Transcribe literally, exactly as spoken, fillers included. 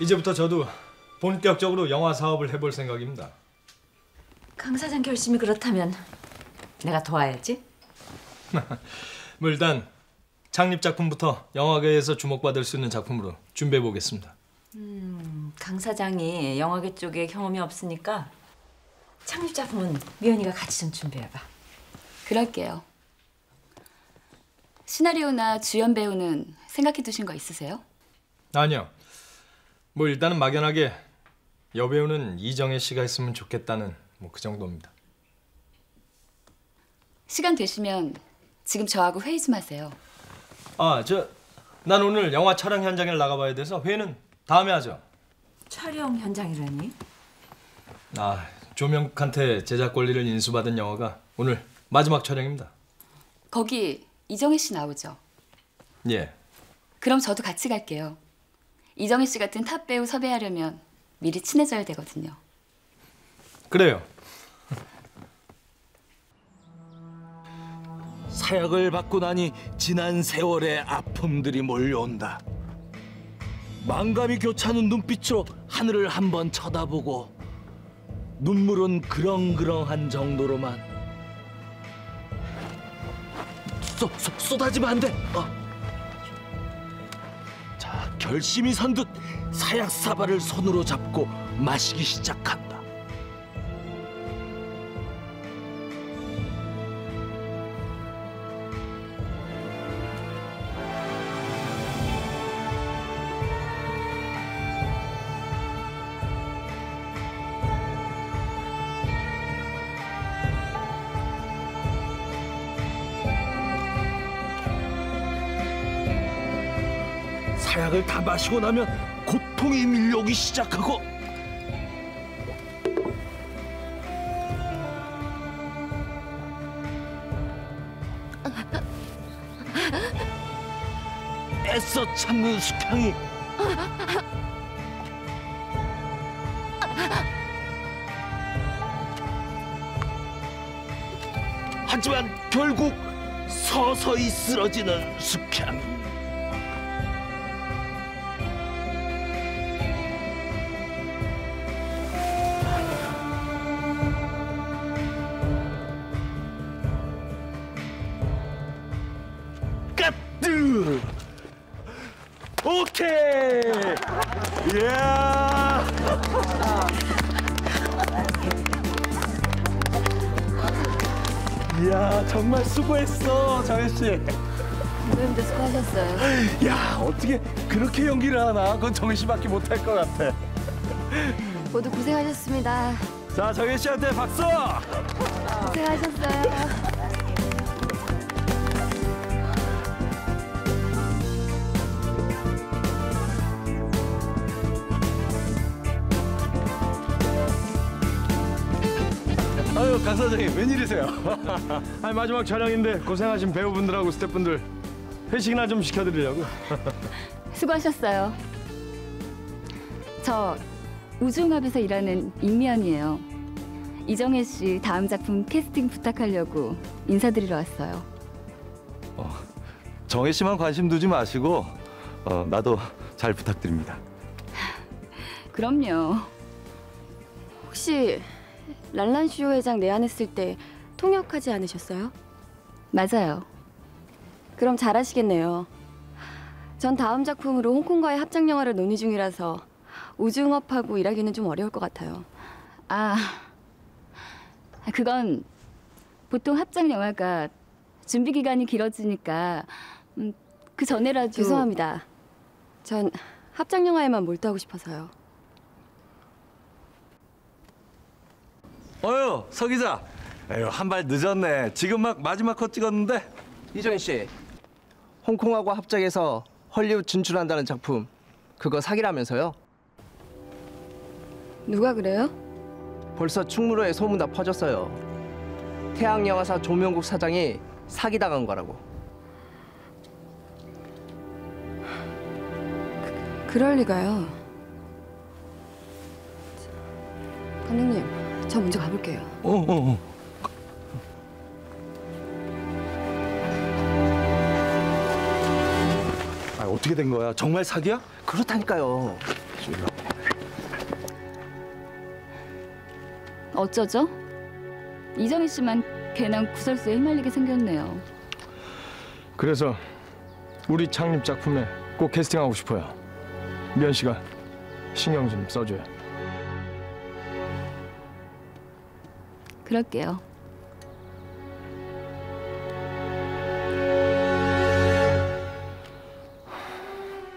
이제부터 저도 본격적으로 영화 사업을 해볼 생각입니다. 강 사장 결심이 그렇다면 내가 도와야지. 뭐 일단 창립 작품부터 영화계에서 주목받을 수 있는 작품으로 준비해 보겠습니다. 음, 강 사장이 영화계 쪽에 경험이 없으니까 창립 작품은 미연이가 같이 좀 준비해봐. 그럴게요. 시나리오나 주연 배우는 생각해 두신 거 있으세요? 아니요. 뭐 일단은 막연하게 여배우는 이정혜 씨가 했으면 좋겠다는 뭐 그 정도입니다. 시간 되시면 지금 저하고 회의 좀 하세요. 아, 저 난 오늘 영화 촬영 현장에 나가봐야 돼서 회의는 다음에 하죠. 촬영 현장이라니? 아, 조명욱한테 제작 권리를 인수받은 영화가 오늘 마지막 촬영입니다. 거기 이정혜 씨 나오죠? 예. 그럼 저도 같이 갈게요. 이정혜 씨 같은 탑 배우 섭외하려면 미리 친해져야 되거든요. 그래요. 사약을 받고 나니 지난 세월의 아픔들이 몰려온다. 망감이 교차하는 눈빛으로 하늘을 한번 쳐다보고 눈물은 그렁그렁한 정도로만 쏟, 쏟, 쏟아지면 안 돼. 어. 자, 결심이 선 듯 사약 사발을 손으로 잡고 마시기 시작한다. 사약을 다 마시고 나면 고통이 밀려오기 시작하고 애써 참는 숙향이 하지만 결국 서서히 쓰러지는 숙향이 오케이! 이야! 이야, 정말 수고했어, 정혜 씨. 선생님도 수고하셨어요. 야, 어떻게 그렇게 연기를 하나? 그건 정혜 씨밖에 못할 것 같아. 모두 고생하셨습니다. 자, 정혜 씨한테 박수! 고생하셨어요. 아유, 강 사장님, 웬일이세요? 아니, 마지막 촬영인데 고생하신 배우분들하고 스태프분들 회식이나 좀 시켜드리려고. 수고하셨어요. 저 우주음악에서 일하는 임미연이에요. 이정혜 씨 다음 작품 캐스팅 부탁하려고 인사드리러 왔어요. 어, 정혜 씨만 관심 두지 마시고 어, 나도 잘 부탁드립니다. 그럼요. 혹시 랄란쇼 회장 내한했을 때 통역하지 않으셨어요? 맞아요. 그럼 잘하시겠네요. 전 다음 작품으로 홍콩과의 합작 영화를 논의 중이라서 우주음악하고 일하기는 좀 어려울 것 같아요. 아, 그건 보통 합작 영화가 준비 기간이 길어지니까 음, 그 전에라도. 죄송합니다. 전 합작 영화에만 몰두하고 싶어서요. 어휴, 서 기자. 에휴, 한 발 늦었네. 지금 막 마지막 컷 찍었는데. 이정혜 씨, 홍콩하고 합작해서 헐리우드 진출한다는 작품, 그거 사기라면서요? 누가 그래요? 벌써 충무로에 소문 다 퍼졌어요. 태양영화사 조명국 사장이 사기당한 거라고. 그, 그럴 리가요. 감독님, 저 먼저 가볼게요. 어, 어, 어. 어떻게 된 거야? 정말 사기야? 그렇다니까요. 어쩌죠? 이정희 씨만 괜한 구설수에 휘말리게 생겼네요. 그래서 우리 창립 작품에 꼭 캐스팅하고 싶어요. 미연 씨가 신경 좀 써줘요. 그럴게요.